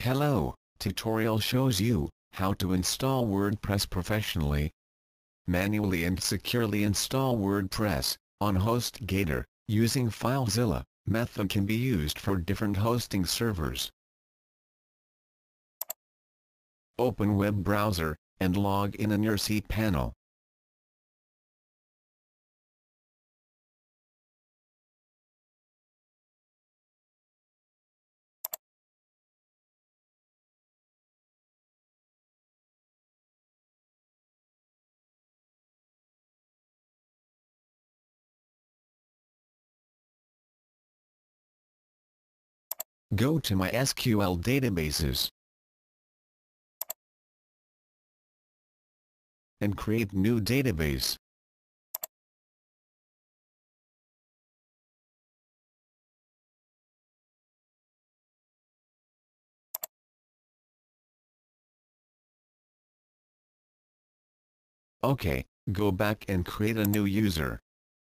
Hello, tutorial shows you how to install WordPress professionally. Manually and securely install WordPress on HostGator using FileZilla. Method can be used for different hosting servers. Open web browser and log in on your CPanel. Go to MySQL Databases and create new database. OK, go back and create a new user.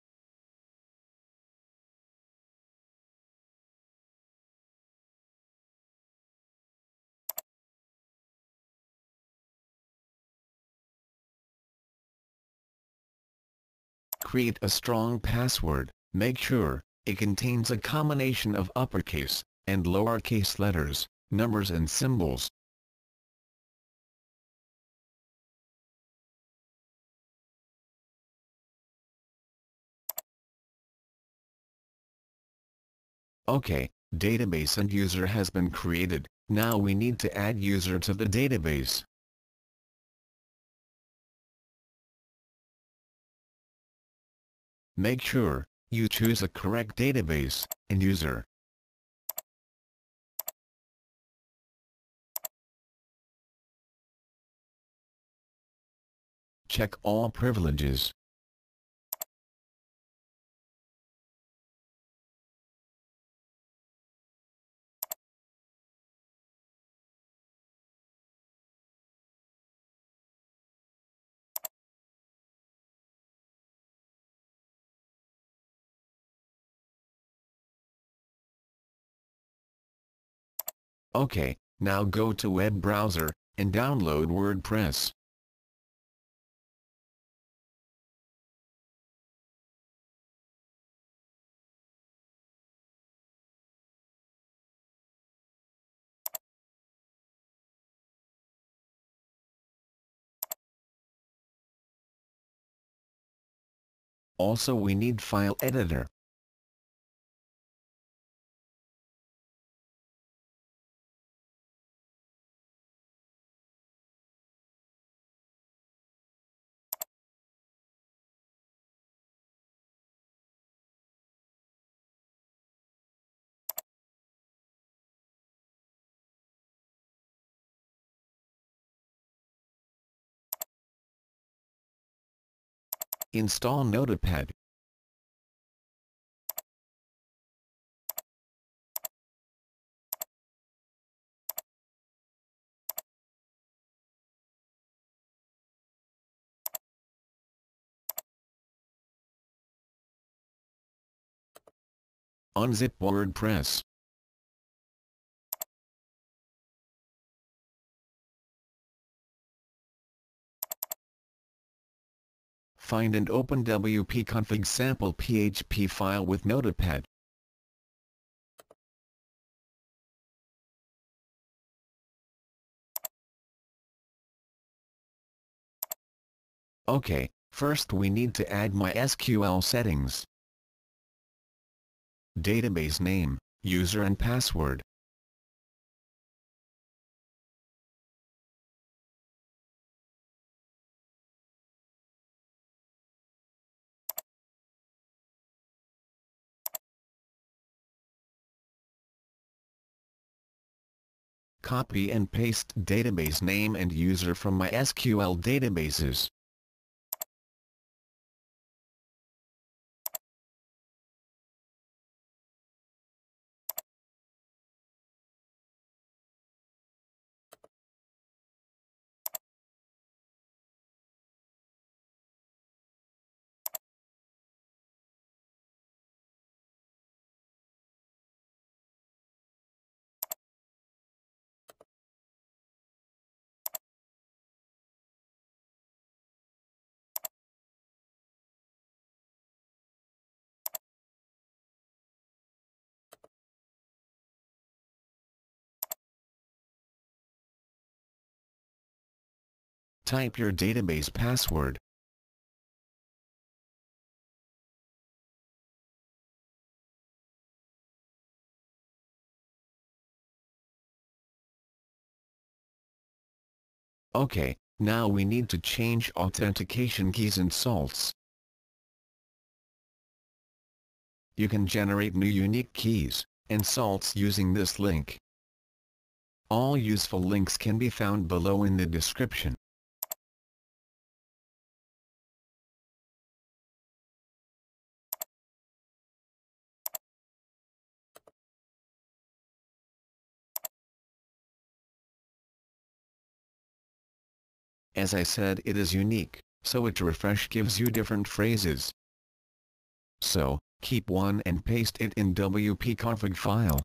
Create a strong password. Make sure it contains a combination of uppercase and lowercase letters, numbers and symbols. OK, database and user has been created. Now we need to add user to the database. Make sure you choose a correct database and user. Check all privileges. OK, now go to web browser and download WordPress. Also we need file editor. Install Notepad. Unzip WordPress. Find and open wp-config-sample.php file with Notepad. OK, first we need to add MySQL settings. Database name, user and password. Copy and paste database name and user from MySQL Databases. Type your database password. OK, now we need to change authentication keys and salts. You can generate new unique keys and salts using this link. All useful links can be found below in the description. As I said, it is unique, so it refresh gives you different phrases. So, keep one and paste it in wp-config file.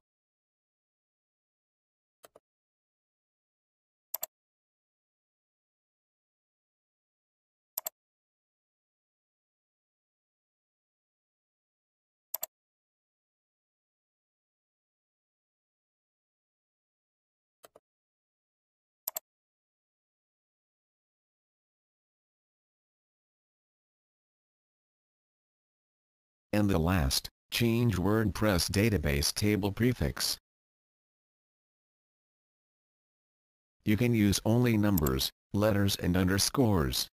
And the last, change WordPress database table prefix. You can use only numbers, letters and underscores.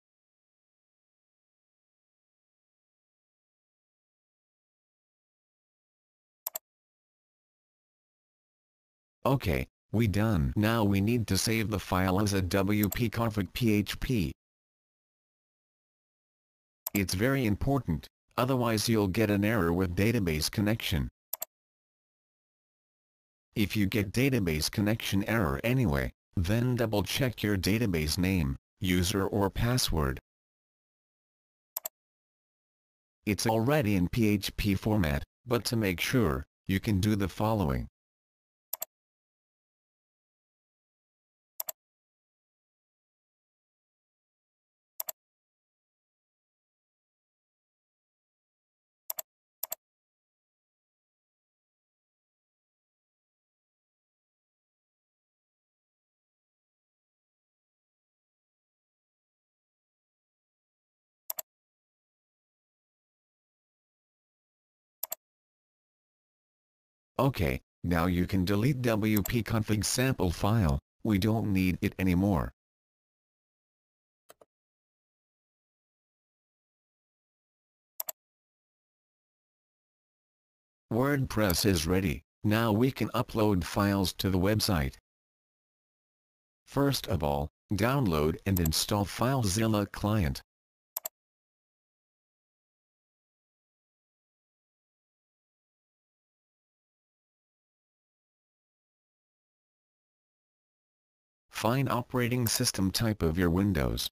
OK, we done. Now we need to save the file as a wp-config.php. It's very important, otherwise you'll get an error with database connection. If you get database connection error anyway, then double check your database name, user or password. It's already in PHP format, but to make sure, you can do the following. OK, now you can delete wp-config-sample file, we don't need it anymore. WordPress is ready, now we can upload files to the website. First of all, download and install FileZilla client. Find operating system type of your Windows.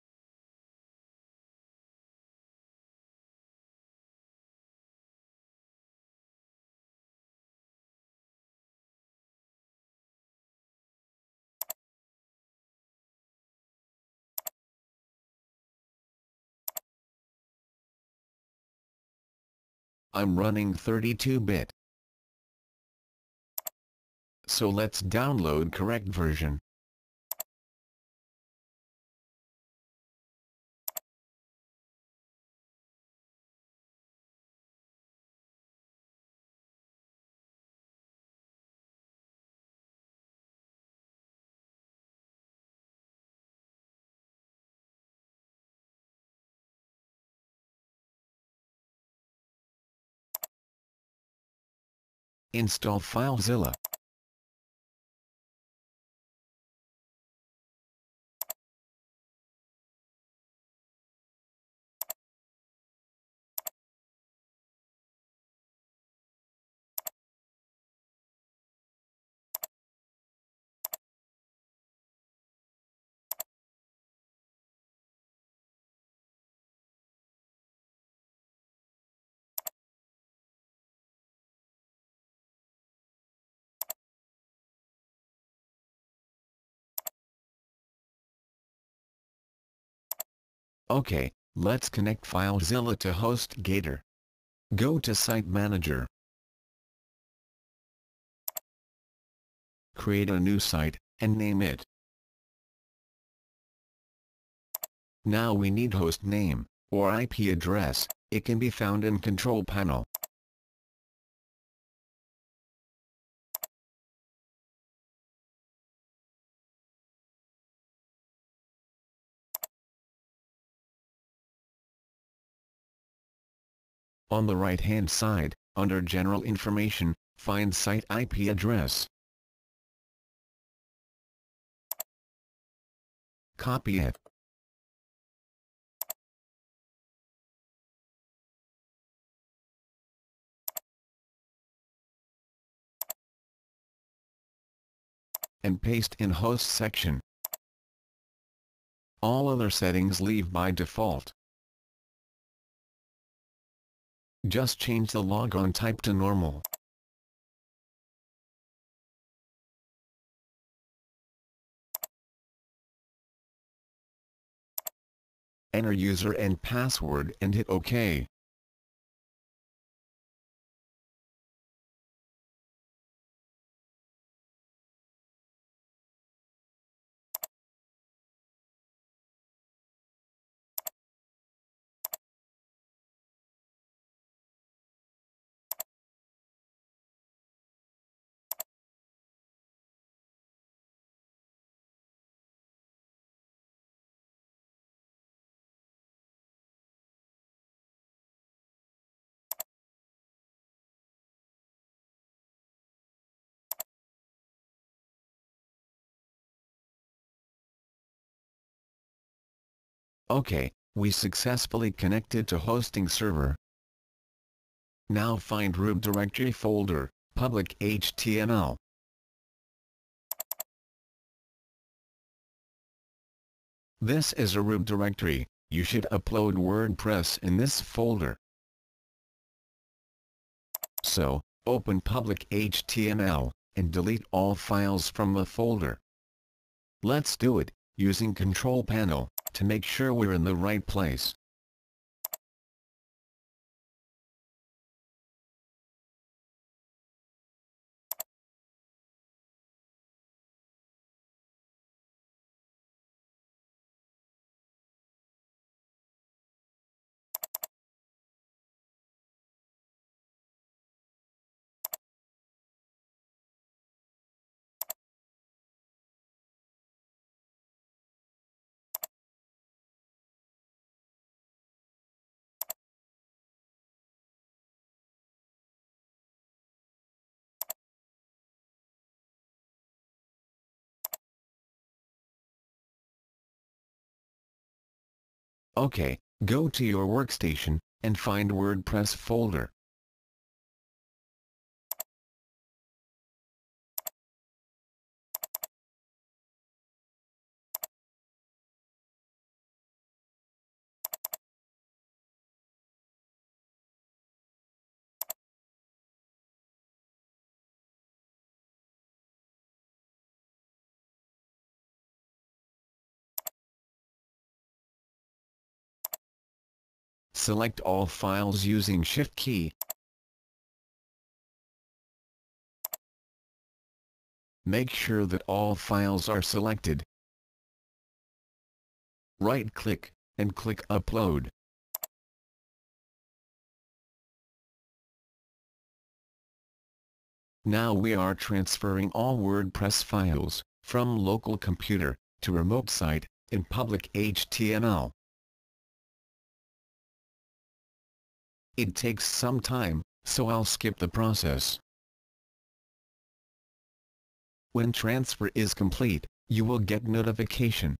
I'm running 32-bit. So let's download correct version. Install FileZilla. OK, let's connect FileZilla to HostGator. Go to Site Manager. Create a new site, and name it Now we need host name, or IP address. It can be found in Control Panel. On the right-hand side, under General Information, find Site IP address. Copy it. And paste in Host section. All other settings leave by default. Just change the logon type to normal. Enter user and password and hit OK. OK, we successfully connected to hosting server. Now find root directory folder, public HTML. This is a root directory. You should upload WordPress in this folder. So, open public HTML, and delete all files from the folder. Let's do it, using Control Panel, to make sure we're in the right place. OK, go to your workstation, and find WordPress folder. Select all files using Shift key. Make sure that all files are selected. Right-click, and click Upload. Now we are transferring all WordPress files, from local computer, to remote site, in public HTML. It takes some time, so I'll skip the process. When transfer is complete, you will get notification.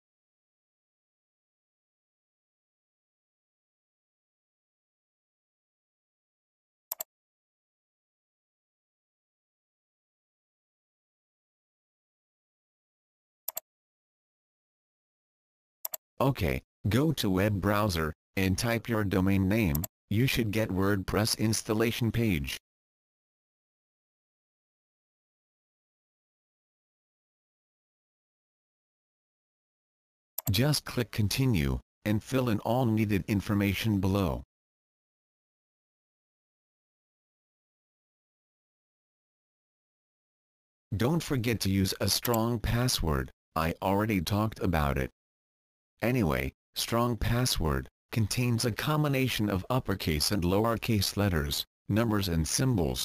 OK, go to web browser, and type your domain name. You should get WordPress installation page. Just click Continue, and fill in all needed information below. Don't forget to use a strong password. I already talked about it. Anyway, Strong password contains a combination of uppercase and lowercase letters, numbers and symbols.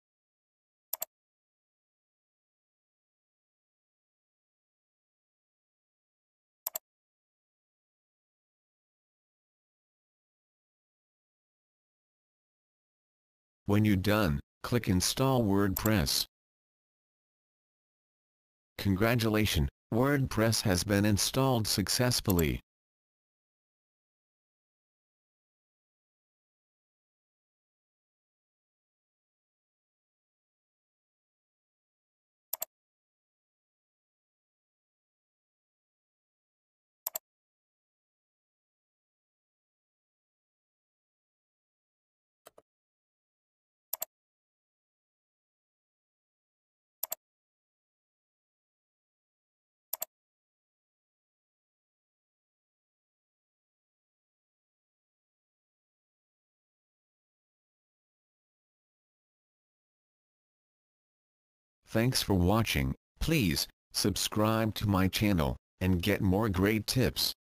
When you're done, click Install WordPress. Congratulations, WordPress has been installed successfully. Thanks for watching. Please subscribe to my channel and get more great tips.